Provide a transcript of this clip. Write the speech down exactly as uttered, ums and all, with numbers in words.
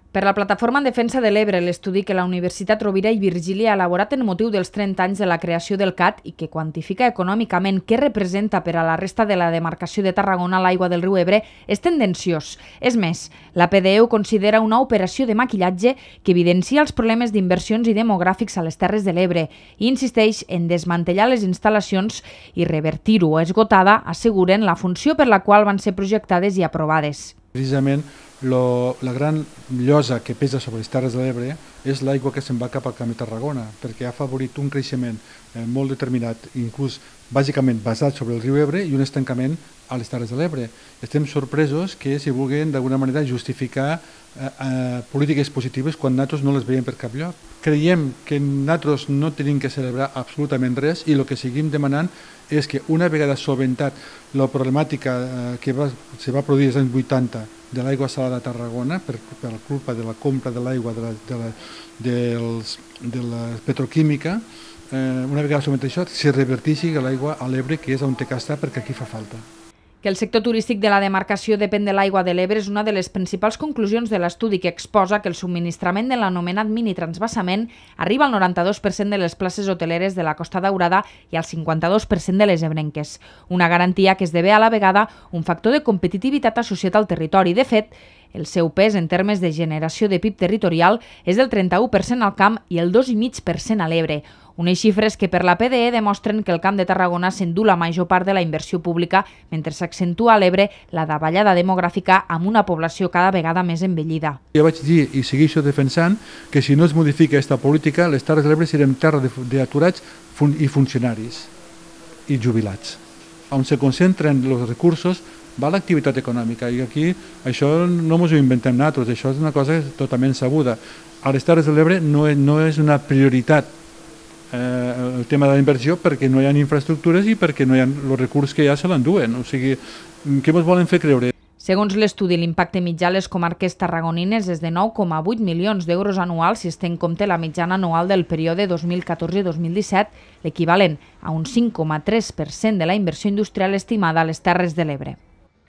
Per la Plataforma en Defensa de l'Ebre, l'estudi que la Universitat Rovira i Virgili ha elaborat en motiu dels trenta anys de la creació del C A T i que quantifica econòmicament què representa per a la resta de la demarcació de Tarragona l'aigua del riu Ebre, és tendenciós. És més, la P D E ho considera una operació de maquillatge que evidencia els problemes d'inversions i demogràfics a les Terres de l'Ebre i insisteix en desmantellar les instal·lacions i revertir-ho. Esgotada, asseguren, la funció per la qual van ser projectades i aprovades. Precisament, Lo, la gran llosa que pesa sobre les Terres de l'Ebre és l'aigua que se'n va cap al Camp de Tarragona, perquè ha afavorit un creixement eh, molt determinat, inclús bàsicament basat sobre el riu Ebre i un estancament a les Terres de l'Ebre. Estem sorpresos que si vulguin d'alguna manera justificar eh, eh, polítiques positives quan nosaltres no les veiem per cap lloc. Creiem que nosaltres no tenim que celebrar absolutament res i el que seguim demanant és que una vegada solventat la problemàtica eh, que va, se va produir als anys vuitanta de l'aigua salada a Tarragona per, per la culpa de la compra de l'aigua de, la, de, la, dels, de la petroquímica, eh, una vegada solventat això, se reverteixi l'aigua a l'Ebre, que és on té que estar perquè aquí fa falta. Que el sector turístic de la demarcació depèn de l'aigua de l'Ebre és una de les principals conclusions de l'estudi, que exposa que el subministrament de l'anomenat mini-transvasament arriba al noranta-dos per cent de les places hoteleres de la Costa Daurada i al cinquanta-dos per cent de les ebrenques. Una garantia que esdevé a la vegada un factor de competitivitat associat al territori. De fet, el seu pes en termes de generació de P I B territorial és del trenta-u per cent al camp i el dos coma cinc per cent a l'Ebre. Unes xifres que per la P D E demostren que el Camp de Tarragona s'endú la major part de la inversió pública mentre s'accentua a l'Ebre la davallada demogràfica amb una població cada vegada més envellida. Jo vaig dir i segueixo defensant que si no es modifica aquesta política, les Terres de l'Ebre serem terra d'aturats i funcionaris i jubilats, on se concentren els recursos va l'activitat econòmica i aquí això no ens ho inventem nosaltres, això és una cosa totalment sabuda. A les Terres de l'Ebre no, no és una prioritat eh, el tema de la inversió perquè no hi ha infraestructures i perquè no hi ha els recursos que ja se l'enduen. O sigui, què ens volen fer creure? Segons l'estudi, l'impacte mitjà a les comarques tarragonines és de nou coma vuit milions d'euros anuals si es té en compte la mitjana anual del període dos mil catorze dos mil disset, l'equivalent a un cinc coma tres per cent de la inversió industrial estimada a les Terres de l'Ebre.